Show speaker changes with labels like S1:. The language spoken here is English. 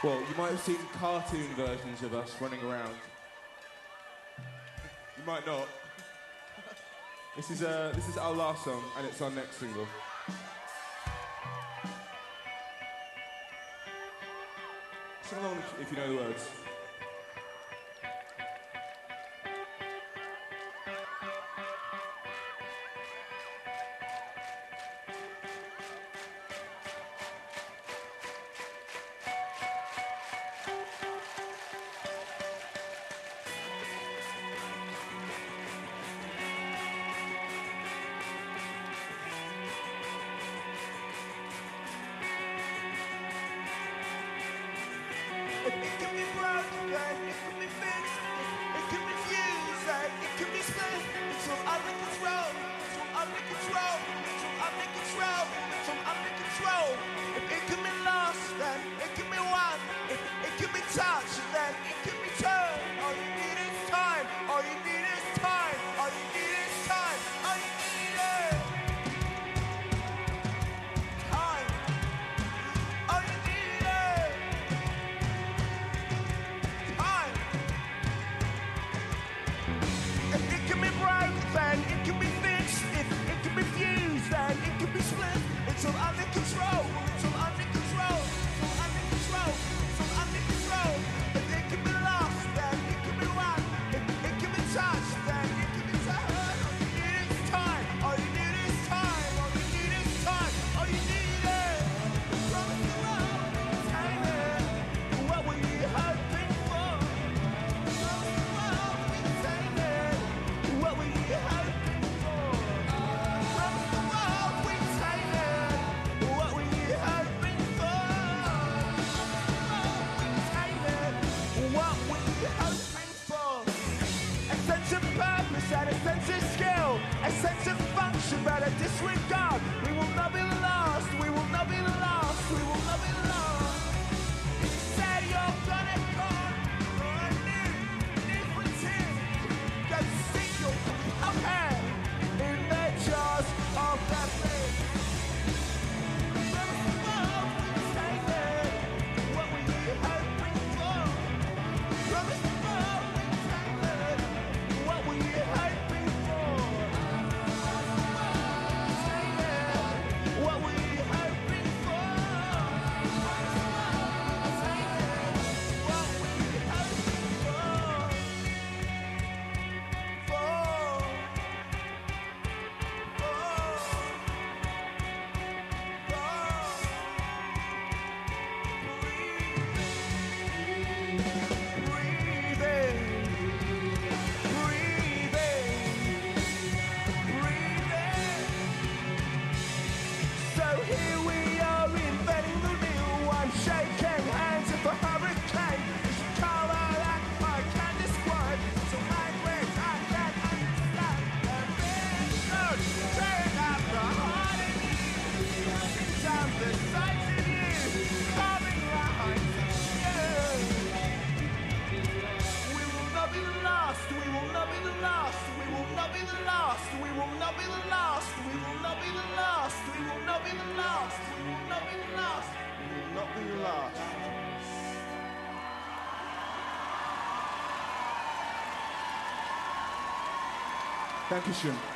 S1: Well, you might have seen cartoon versions of us running around. You might not. This is our last song, and it's our next single. Sing along if you know the words.
S2: It can be broken, it can be fixed, it can be fused, it can be split. It's all under control, it's all under control, it's all under control, it's all under control. If it can be lost, then it can be won. If it can be touched, then it can be turned. All you need is time, all you need is time, all you need is time, all you need is time, all you need is time. If it can be broken, it can be fixed. If it can be fused, then it can be split. It's all under control. It's all under control. It's all under control. It's all under control. If it can be lost, then it can be won. If it can be touched, then it can be turned. All you need is time. All you need is time. All you need is time. All you need is promise the world. Time it. What were you hoping for? Promise the world. Time it. What were you hoping for? Promise the world. We time it. What were you hoping for? Time it. What were you hoping for? A sense of purpose and a sense of skill, a sense of function but a disregard. We will not be lost, we will not be lost, we will not be lost. You said you're gonna come for a new routine. Go see your okay in the jaws of the beast. Promise the world we take it. What were you hoping for? Promise the world we take it. What were you hoping for? Take it. What were you hoping for? Take it. What were you hoping for? So here we are inventing the new one, shaking hands of a hurricane. It's a color that I can't describe. So language I can't understand. Ambition, tearing out the heart in you, down the sides of you, coming lines of you. We will not be the last. We will not be the last. We will not be the last. We will not be the last. We will not be the last. We will not be the last. We will not be the last. We will not be the last.
S1: Dankeschön.